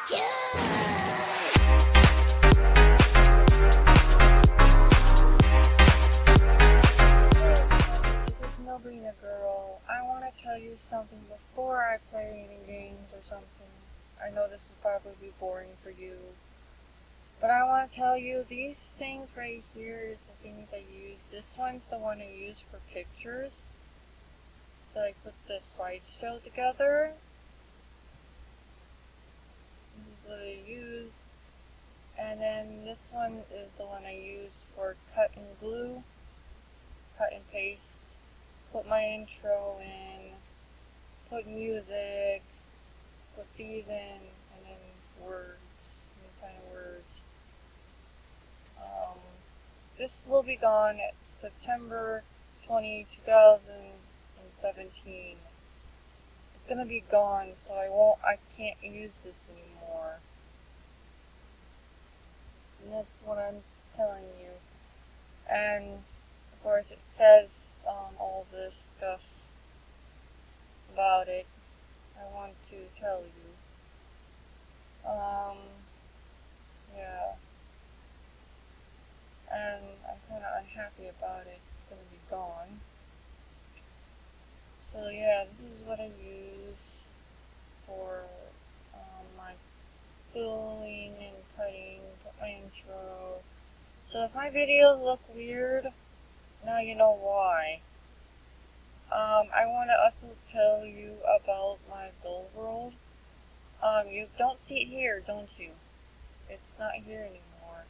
This is Nobrina Girl. I want to tell you something before I play any games or something. I know this is probably boring for you, but I want to tell you these things right here is the things I use. This one's the one I use for pictures. So I put the slideshow together. This is what I use. And then this one is the one I use for cut and glue. Cut and paste. Put my intro in. Put music. Put these in. And then words. Any kind of words. This will be gone at September 20, 2017. It's gonna be gone, so I can't use this anymore. And that's what I'm telling you. And of course it says all this stuff about it. I want to tell you. Yeah. And I'm kind of unhappy about it. It's gonna be gone. So yeah, this is what I use for my filling and cutting, put my intro. So if my videos look weird, now you know why. I want to also tell you about my build world. You don't see it here, don't you? It's not here anymore.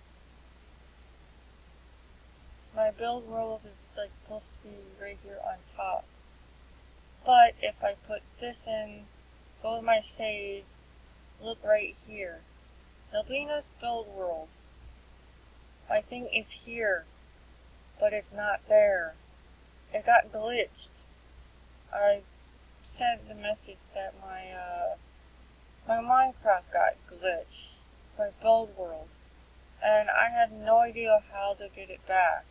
My build world is like supposed to be right here on top. But if I put this in, go to my save, look right here. Nobina's build world. I think it's here, but it's not there. It got glitched. I sent the message that my Minecraft got glitched, my build world, and I had no idea how to get it back.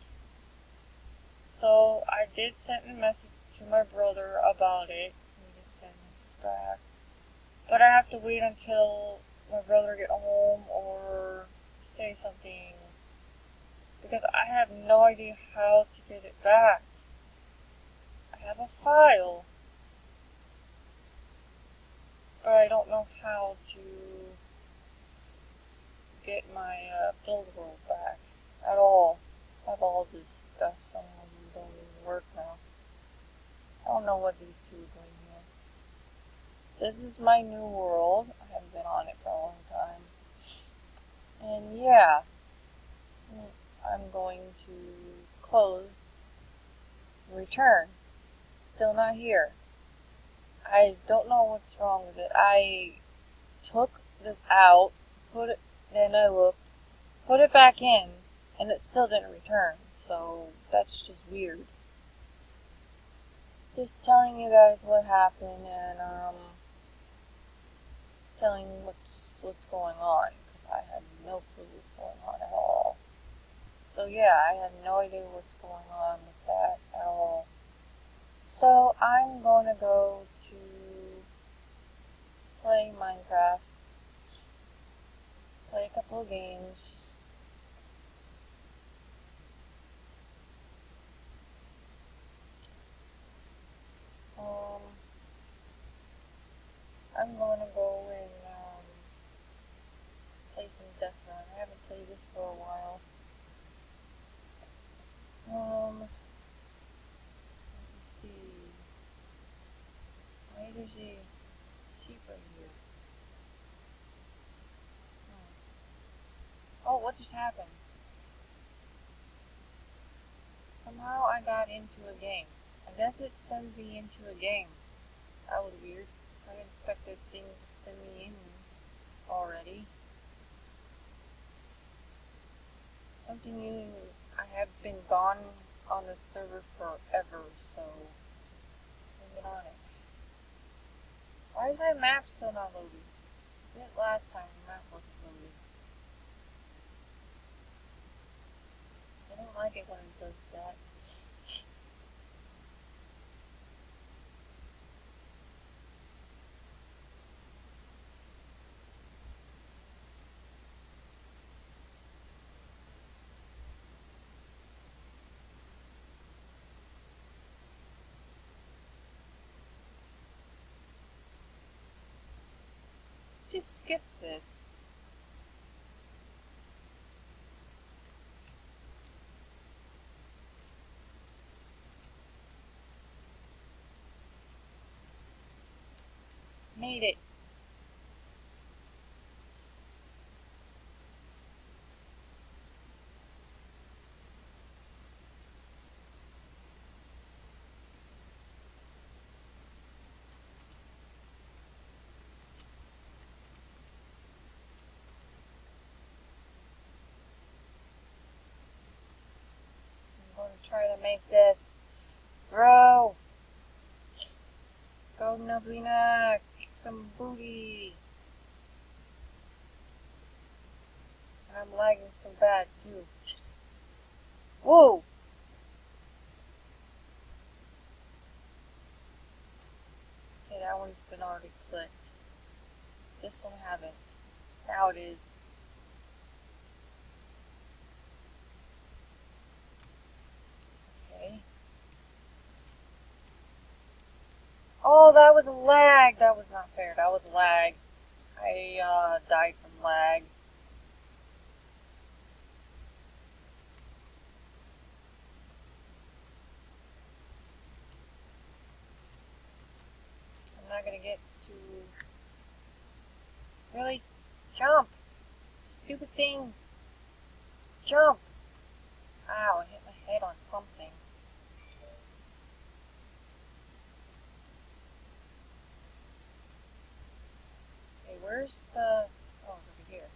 So I did send a message to my brother about it. He did send it back, but I have to wait until my brother get home or say something, because I have no idea how to get it back. I have a file, but I don't know how to get my build world back at all. I have all this stuff, some of them don't even work now. I don't know what these two are doing here. This is my new world. I haven't been on it for a long time. And yeah, I'm going to close, return. Still not here. I don't know what's wrong with it. I took this out, put it, then I looked, put it back in, and it still didn't return. So that's just weird. Just telling you guys what happened and telling what's going on, because I had no clue what's going on at all. So yeah, I had no idea what's going on with that at all. So I'm going to go to play Minecraft, play a couple of games. I'm going to go and play some Death Run. I haven't played this for a while. Let's see. Why there's a sheep right here? Oh, what just happened? Somehow I got into a game. I guess it sends me into a game. That was weird. I didn't expect that thing to send me in already. Something new. I have been gone on the server forever, so I've been on it. Why is my map still not loading? I did it last time, the map wasn't loading. I don't like it when it does that. just skip this? Made it. I'm going to try to make this. Bro! Go Noblina! Kick some booty! I'm lagging so bad too. Whoa! Okay, that one's been already clicked. This one haven't. Now it is. Okay. Oh, that was a lag! That was not fair. That was a lag. I died from lag. I'm not gonna get to... Really? Jump! Stupid thing! Jump! Ow, I hit my head on something. Okay, where's the... Oh, it's over here.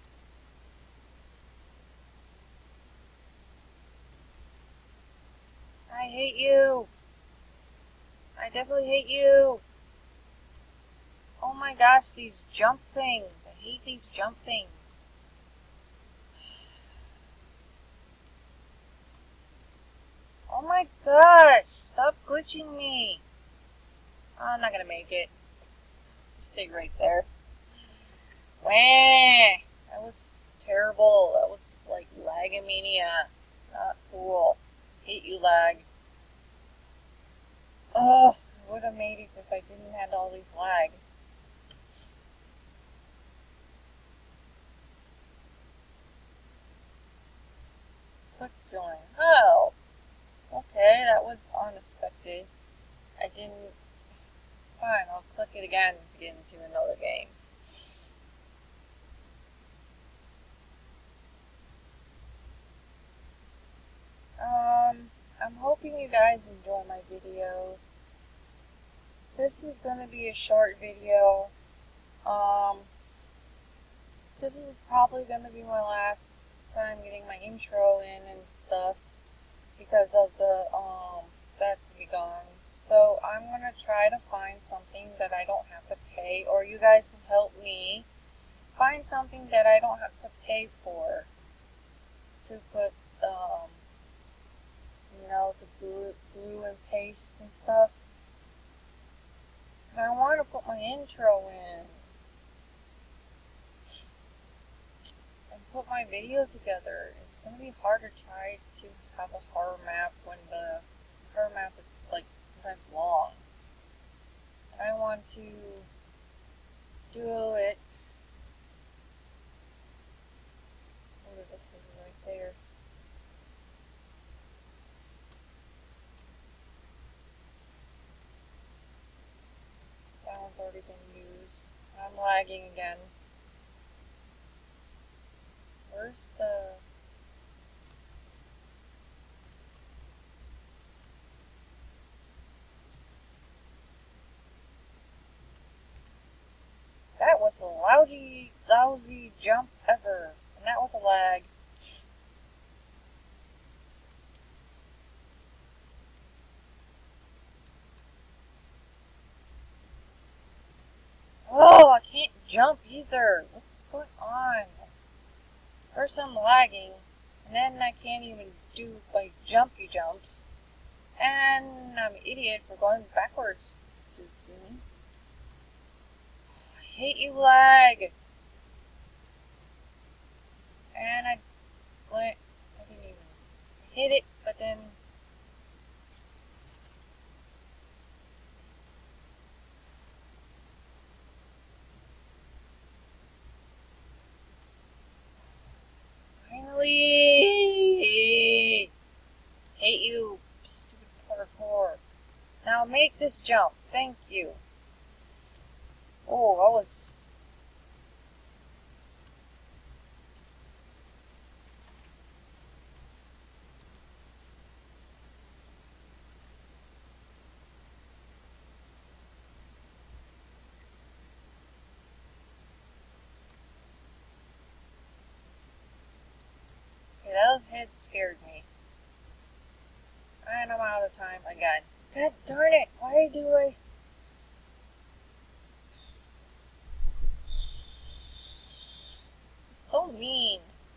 I hate you! I definitely hate you! Oh my gosh, these jump things! I hate these jump things. Oh my gosh! Stop glitching me! I'm not gonna make it. Just stay right there. Wah! That was terrible. That was like lagamania. Not cool. Hate you, lag. Oh, I would have made it if I didn't have all these lag. Click join. Oh! Okay, that was unexpected. I didn't... Fine, I'll click it again to get into another game. I'm hoping you guys enjoy my video. This is going to be a short video. This is probably going to be my last time getting my intro in and stuff because of the, that's going to be gone. So I'm going to try to find something that I don't have to pay, or you guys can help me find something that I don't have to pay for to put, you know, the glue and paste and stuff. Because I want to put my intro in and put my video together. It's going to be hard to try to have a horror map when the horror map is like sometimes long. And I want to do it. Oh, there's a thing right there. That one's already been used. I'm lagging again. Where's the... That was the lousy jump ever. And that was a lag. Oh, I can't jump either. What's going on? First I'm lagging, and then I can't even do my jumpy jumps. And I'm an idiot for going backwards too soon. I hate you, lag. And I didn't even hit it, but then... Make this jump. Thank you. Oh, that was... Okay, that head scared me. And I'm out of time again. God darn it! Why do I... This is so mean.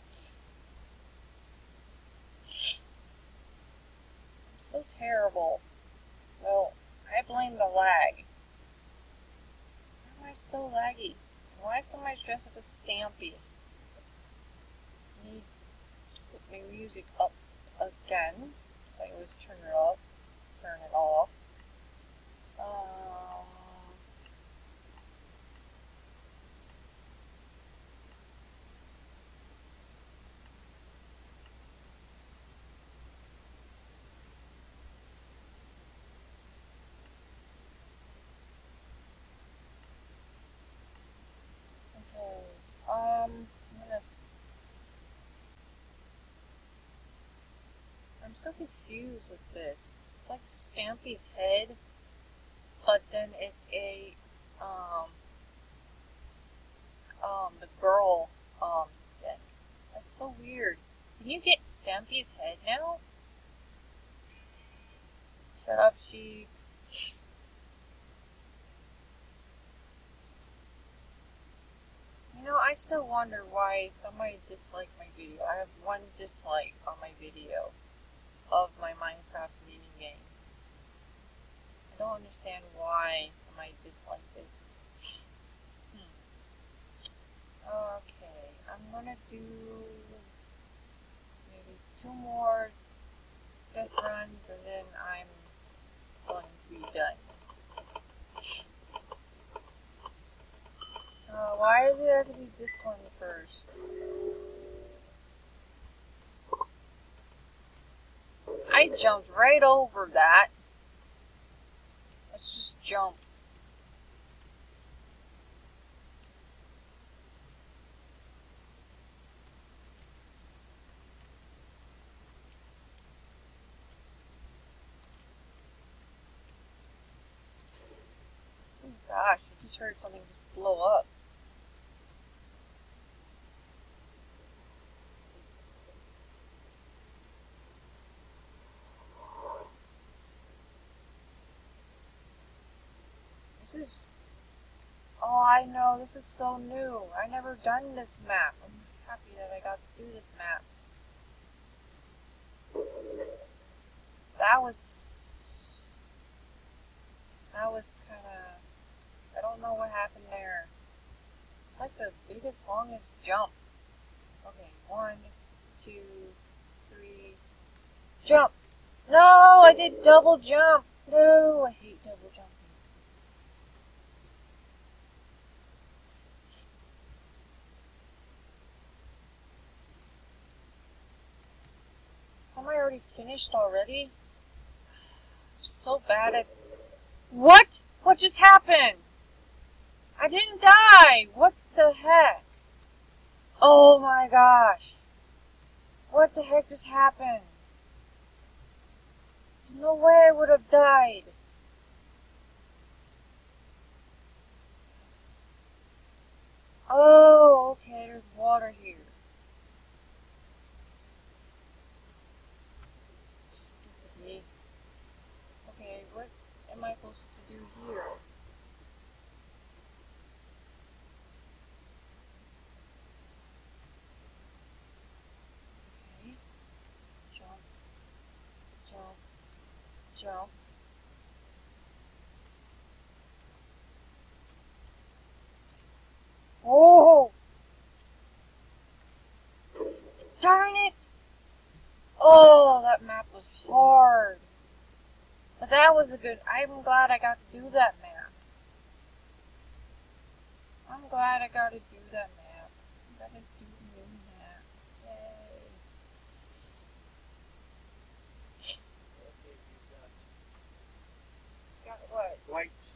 So terrible. Well, I blame the lag. Why am I so laggy? Why is somebody dressed like a Stampy? I need to put my music up again. I always turn it off. Turn it off. I'm so confused with this. It's like Stampy's head, but then it's a, the girl, skin. That's so weird. Can you get Stampy's head now? Shut up, sheep. You know, I still wonder why somebody disliked my video. I have one dislike on my video of my Minecraft mini game. I don't understand why somebody disliked it. Okay, I'm gonna do maybe 2 more death runs and then I'm going to be done. Why does it have to be this one first? I jumped right over that. Let's just jump. Oh gosh, I just heard something just blow up. This is... Oh, I know, this is so new. I never done this map. I'm happy that I got to do this map. That was kinda... I don't know what happened there. It's like the biggest, longest jump. Okay, 1, 2, 3... Jump! No, I did double jump! No, I hate double jumping. Somebody already finished already? I'm so bad at... What? What just happened? I didn't die! What the heck? Oh my gosh. What the heck just happened? There's no way I would have died. Oh, okay, there's water here. Stupid me. Okay, what am I supposed to do here? Okay. Jump. Jump. Jump. Oh! Darn it! Oh, that map was hard. But that was a good... I'm glad I got to do that map. I'm glad I got to do that map. I got to do the new map. Yay. Got What? Flights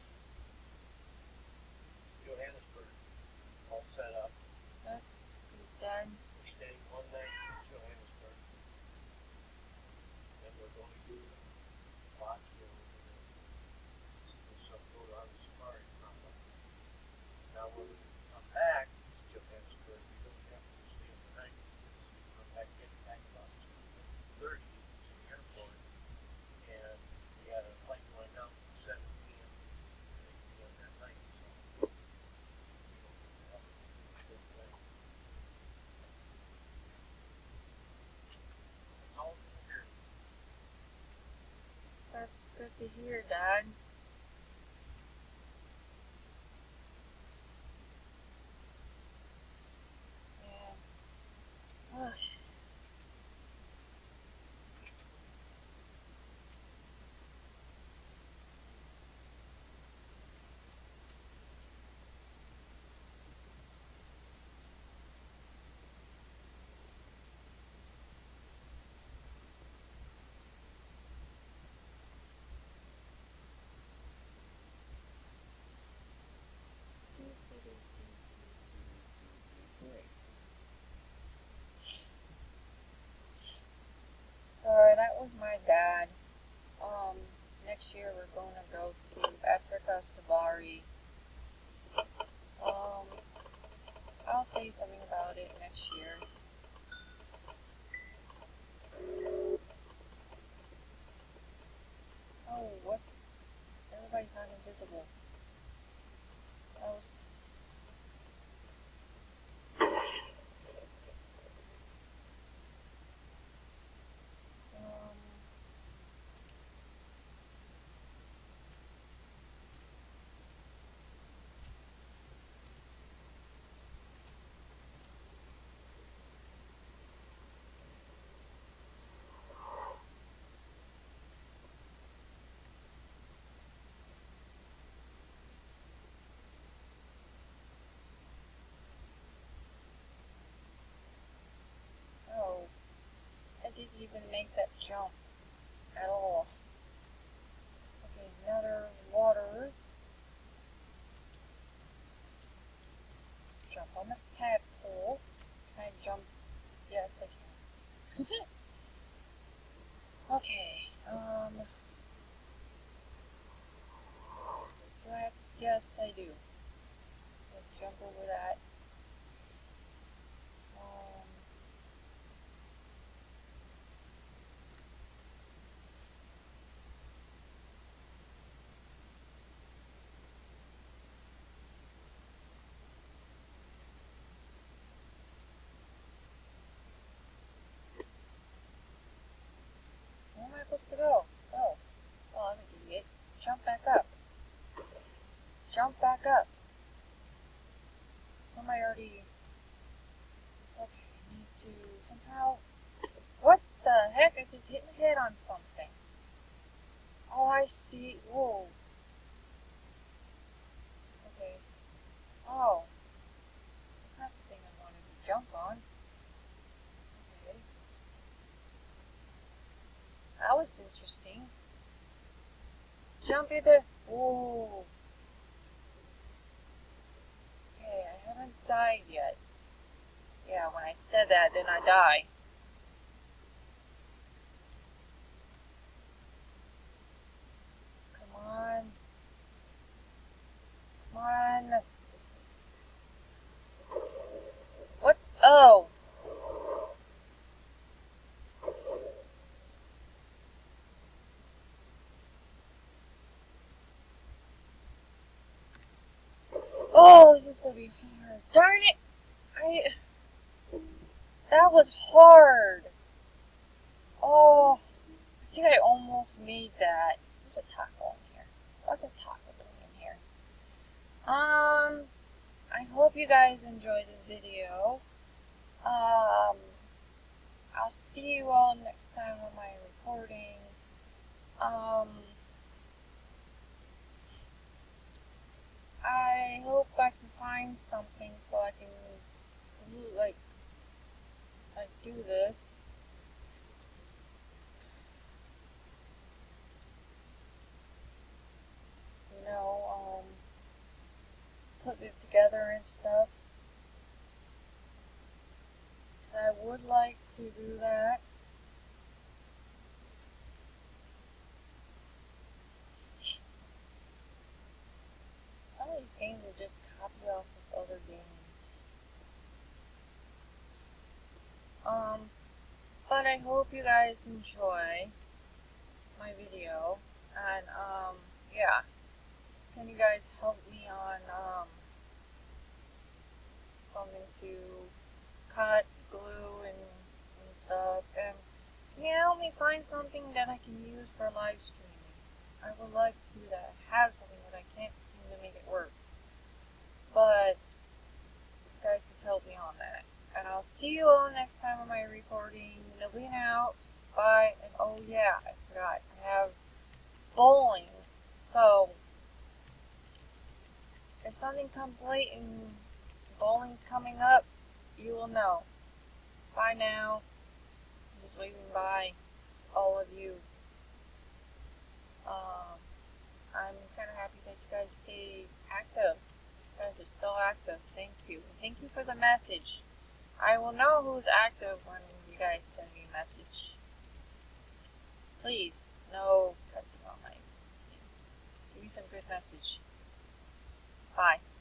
to Johannesburg all set up. That's good, Dad. We're staying one night in Johannesburg. Then we're going to do lots of see the sun go on the safari problem. Now when we come back to Johannesburg, we don't have to stay overnight because we come back about 2:30 to the airport, and we had a flight going out at 7 p.m. to 8 p.m. that night, so we don't have to have a full day. That's all from here. That's good to hear, Dad. And, ugh. Alright, that was my dad. Next year we're going to go to Africa Safari. I'll say something about it next year. Oh, what? Everybody's not invisible. That was... Oh, I didn't even make that jump at all. Okay, another water. Jump on the tadpole. Can I jump? Yes, I can. Okay, do I have, yes, I do. Let's jump over that. Where am I supposed to go? Oh, I'm an idiot. Jump back up. Jump back up. Somebody already... Okay, I need to somehow... What the heck? I just hit my head on something. Oh, I see. Whoa. Okay. Oh. That's not the thing I wanted to jump on. Okay. That was interesting. Jump into... Whoa. Okay, I haven't died yet. Yeah, when I said that, then I die. Come on. Come on. What? Oh. Oh, this is gonna be hard. Darn it! That was hard. Oh, I think I almost made that. There's a taco in here. What's a taco doing in here? I hope you guys enjoyed this video. I'll see you all next time on my recording. I hope I can find something so I can like do this. and stuff. Because I would like to do that. Some of these games are just copied off of other games. But I hope you guys enjoy my video. And, yeah. Can you guys help me on, something to cut, glue, and stuff? And can you help me find something that I can use for live streaming? I would like to do that. I have something, but I can't seem to make it work. But you guys can help me on that. And I'll see you all next time on my recording. Nilina out. Bye. And oh yeah, I forgot. I have bowling. So if something comes late and bowling's coming up, you will know. Bye now. I'm just waving bye, all of you. I'm kind of happy that you guys stay active. You guys are so active. Thank you. And thank you for the message. I will know who's active when you guys send me a message. Please, no cussing on my. Give me some good message. Bye.